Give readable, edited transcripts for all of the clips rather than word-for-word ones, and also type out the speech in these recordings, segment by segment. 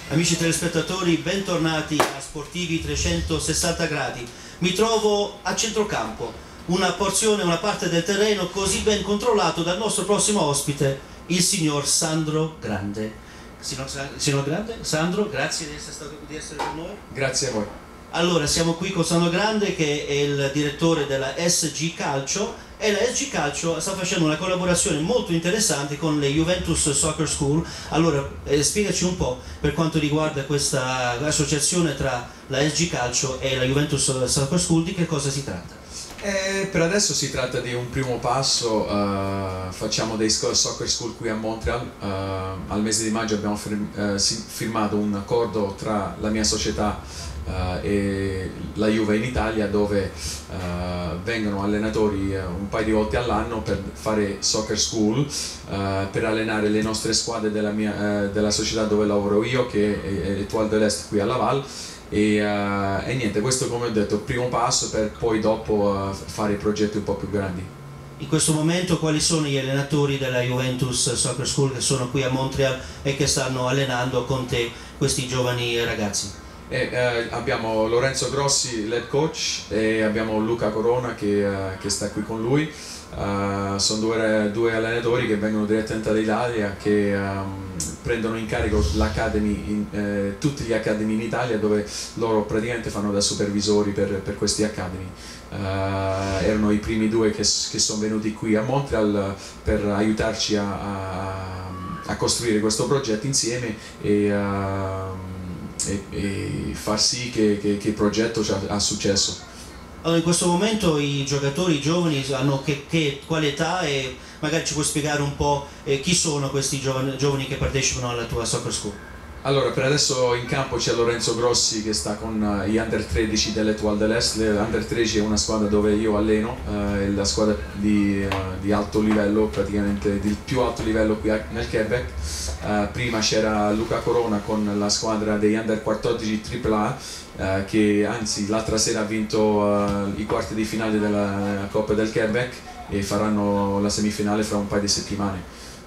Amici telespettatori, bentornati a Sportivi 360 gradi. Mi trovo a centrocampo, una parte del terreno così ben controllato dal nostro prossimo ospite, il signor Sandro Grande. Signor Grande, Sandro, grazie di essere con noi. Grazie a voi. Allora, siamo qui con Sandro Grande, che è il direttore della SG Calcio, e la SG Calcio sta facendo una collaborazione molto interessante con le Juventus Soccer School. Allora, spiegaci un po' per quanto riguarda questa associazione tra la SG Calcio e la Juventus Soccer School, di che cosa si tratta? Per adesso si tratta di un primo passo. Facciamo dei soccer school qui a Montreal. Al mese di maggio abbiamo firmato un accordo tra la mia società e la Juve in Italia, dove vengono allenatori un paio di volte all'anno per fare soccer school, per allenare le nostre squadre della società dove lavoro io, che è l'Étoile de l'Est qui a Laval. E niente, questo, come ho detto, è il primo passo per poi dopo fare progetti un po' più grandi. In questo momento quali sono gli allenatori della Juventus Soccer School che sono qui a Montreal e che stanno allenando con te questi giovani ragazzi? Abbiamo Lorenzo Grossi, l'head coach, e abbiamo Luca Corona che sta qui con lui. Sono due allenatori che vengono direttamente dall'Italia, che prendono in carico l'Academy, tutti gli Academy in Italia, dove loro praticamente fanno da supervisori per questi Academy. Erano i primi due che sono venuti qui a Montreal per aiutarci a costruire questo progetto insieme e far sì che il progetto ha successo. Allora, in questo momento i giocatori giovani hanno quale età, e magari ci puoi spiegare un po' chi sono questi giovani che partecipano alla tua soccer school? Allora, per adesso in campo c'è Lorenzo Grossi che sta con gli Under 13 dell'Étoile de l'Est. L'Under 13 è una squadra dove io alleno, è la squadra di alto livello, praticamente del più alto livello qui nel Quebec. Prima c'era Luca Corona con la squadra degli Under 14 AAA, che anzi l'altra sera ha vinto i quarti di finale della Coppa del Quebec e faranno la semifinale fra un paio di settimane.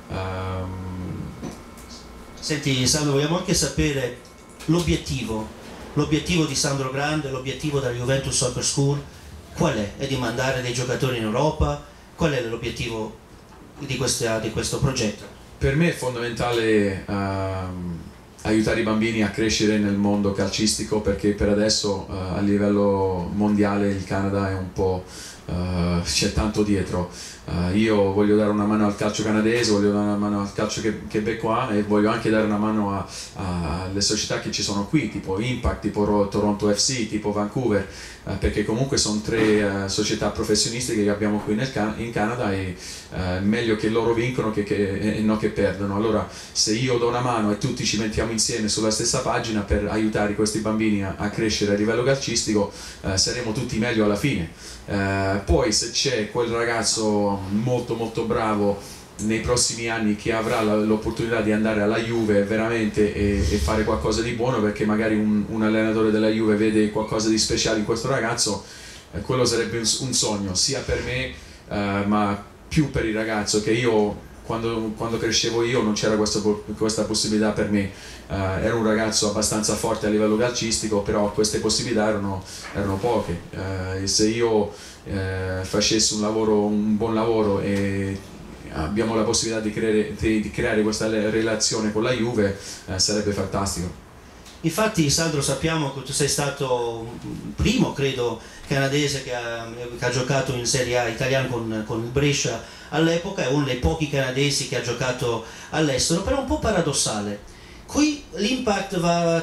Senti Sandro, vogliamo anche sapere l'obiettivo di Sandro Grande, l'obiettivo della Juventus Soccer School, qual è? È di mandare dei giocatori in Europa? Qual è l'obiettivo di questo progetto? Per me è fondamentale aiutare i bambini a crescere nel mondo calcistico, perché per adesso a livello mondiale il Canada è un po', c'è tanto dietro. Io voglio dare una mano al calcio canadese, voglio dare una mano al calcio québécois, e voglio anche dare una mano alle società che ci sono qui, tipo Impact, tipo Toronto FC, tipo Vancouver, perché comunque sono tre società professionistiche che abbiamo qui in Canada, e meglio che loro vincono e non che perdono. Allora, se io do una mano e tutti ci mettiamo insieme sulla stessa pagina per aiutare questi bambini a crescere a livello calcistico, saremo tutti meglio alla fine. Poi se c'è quel ragazzo molto molto bravo nei prossimi anni che avrà l'opportunità di andare alla Juve veramente e fare qualcosa di buono, perché magari un allenatore della Juve vede qualcosa di speciale in questo ragazzo, quello sarebbe un sogno sia per me ma più per il ragazzo, che io quando crescevo io non c'era questa possibilità per me. Ero un ragazzo abbastanza forte a livello calcistico, però queste possibilità erano poche. E se io facessi un buon lavoro e abbiamo la possibilità di creare questa relazione con la Juve, sarebbe fantastico. Infatti, Sandro, sappiamo che tu sei stato il primo, credo, canadese che ha giocato in Serie A italiana con il Brescia all'epoca, è uno dei pochi canadesi che ha giocato all'estero, però è un po' paradossale. Qui l'Impact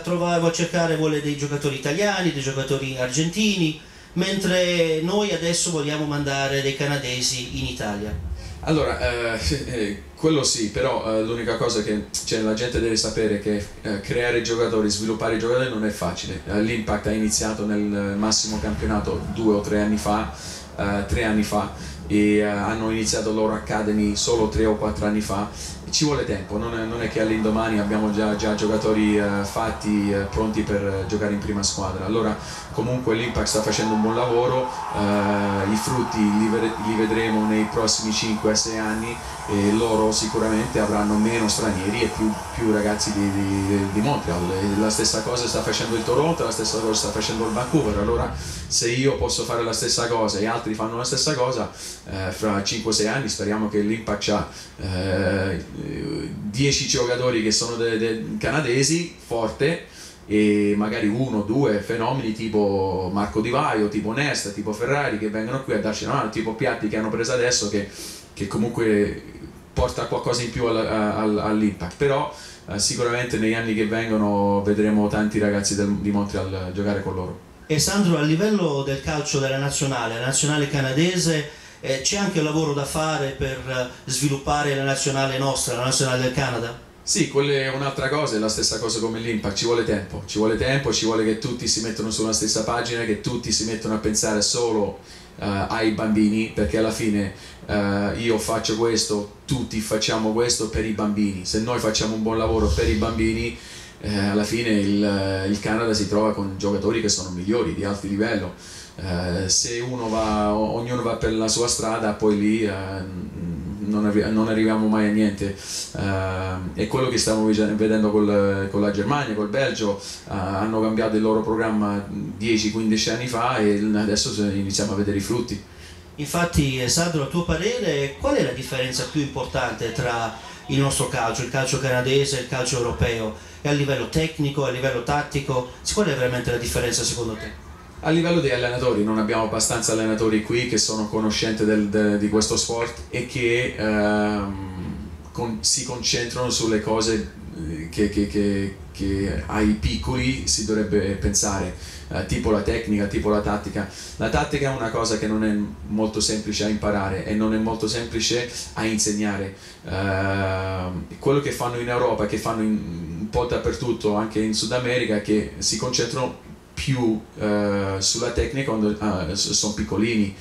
vuole dei giocatori italiani, dei giocatori argentini, mentre noi adesso vogliamo mandare dei canadesi in Italia. Allora, quello sì, però l'unica cosa che la gente deve sapere è che creare giocatori, sviluppare giocatori non è facile. L'Impact ha iniziato nel massimo campionato 2 o 3 anni fa, 3 anni fa, e hanno iniziato loro Academy solo 3 o 4 anni fa, ci vuole tempo, non è che all'indomani abbiamo già giocatori fatti, pronti per giocare in prima squadra. Allora comunque l'Impact sta facendo un buon lavoro, i frutti li vedremo nei prossimi 5-6 anni e loro sicuramente avranno meno stranieri e più ragazzi di Montreal. E la stessa cosa sta facendo il Toronto, la stessa cosa sta facendo il Vancouver. Allora se io posso fare la stessa cosa e altri fanno la stessa cosa, fra 5-6 anni speriamo che l'Impact ha 10 giocatori che sono canadesi, forte, e magari 1-2 fenomeni tipo Marco Di Vaio, tipo Nesta, tipo Ferrari, che vengono qui a darci una mano, tipo Piatti che hanno preso adesso, che comunque porta qualcosa in più all'Impact. Però sicuramente negli anni che vengono vedremo tanti ragazzi di Montreal giocare con loro. E Sandro, a livello del calcio della nazionale canadese, c'è anche un lavoro da fare per sviluppare la nazionale nostra, la nazionale del Canada? Sì, quella è un'altra cosa, è la stessa cosa come l'Impact, ci vuole tempo, ci vuole che tutti si mettano sulla stessa pagina, che tutti si mettono a pensare solo ai bambini, perché alla fine io faccio questo, tutti facciamo questo per i bambini. Se noi facciamo un buon lavoro per i bambini, alla fine il Canada si trova con giocatori che sono migliori, di alto livello. Se ognuno va per la sua strada, poi lì non arriviamo mai a niente. È quello che stiamo vedendo con la Germania, col Belgio. Hanno cambiato il loro programma 10-15 anni fa e adesso iniziamo a vedere i frutti. Infatti, Sandro, a tuo parere, qual è la differenza più importante tra il nostro calcio, il calcio canadese e il calcio europeo? E a livello tecnico, a livello tattico, qual è veramente la differenza secondo te? A livello di allenatori, non abbiamo abbastanza allenatori qui che sono conoscenti di questo sport e che si concentrano sulle cose che ai piccoli si dovrebbe pensare, tipo la tecnica, tipo la tattica. La tattica è una cosa che non è molto semplice a imparare e non è molto semplice a insegnare. Quello che fanno in Europa, che fanno un po' dappertutto, anche in Sud America, è che si concentrano più sulla tecnica quando sono piccolini,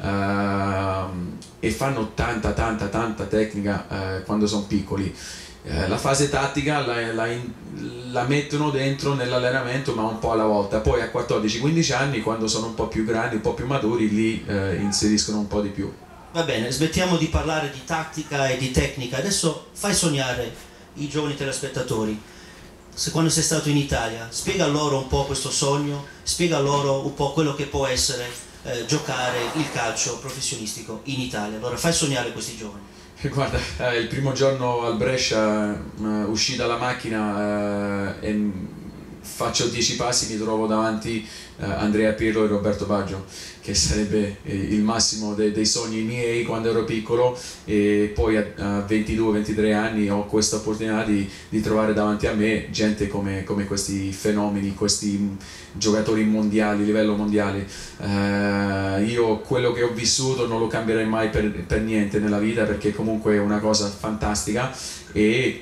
e fanno tanta tecnica quando sono piccoli. La fase tattica la mettono dentro nell'allenamento, ma un po' alla volta. Poi a 14-15 anni, quando sono un po' più grandi, un po' più maturi, lì inseriscono un po' di più. Va bene, smettiamo di parlare di tattica e di tecnica. Adesso fai sognare i giovani telespettatori. Quando sei stato in Italia, spiega loro un po' questo sogno, spiega loro un po' quello che può essere giocare il calcio professionistico in Italia. Allora fai sognare questi giovani. Guarda, il primo giorno al Brescia uscì dalla macchina e faccio 10 passi, mi trovo davanti Andrea Pirlo e Roberto Baggio, che sarebbe il massimo dei sogni miei quando ero piccolo, e poi a 22-23 anni ho questa opportunità di trovare davanti a me gente come questi fenomeni, questi giocatori mondiali, livello mondiale. Io quello che ho vissuto non lo cambierei mai per niente nella vita, perché comunque è una cosa fantastica, e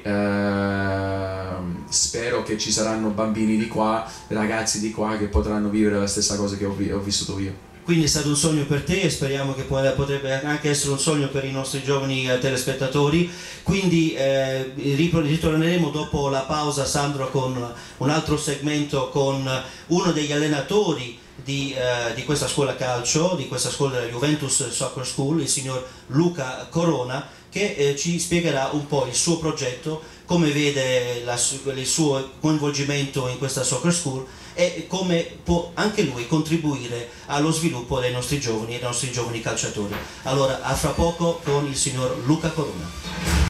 spero che ci saranno bambini di qua, ragazzi di qua, che potranno vivere la stessa cosa che ho vissuto io. Quindi è stato un sogno per te e speriamo che potrebbe anche essere un sogno per i nostri giovani telespettatori. Quindi ritorneremo dopo la pausa, Sandro, con un altro segmento con uno degli allenatori di questa scuola calcio, di questa scuola della Juventus Soccer School, il signor Luca Corona, che ci spiegherà un po' il suo progetto, come vede il suo coinvolgimento in questa Soccer School e come può anche lui contribuire allo sviluppo dei nostri giovani e dei nostri giovani calciatori. Allora, a fra poco con il signor Luca Corona.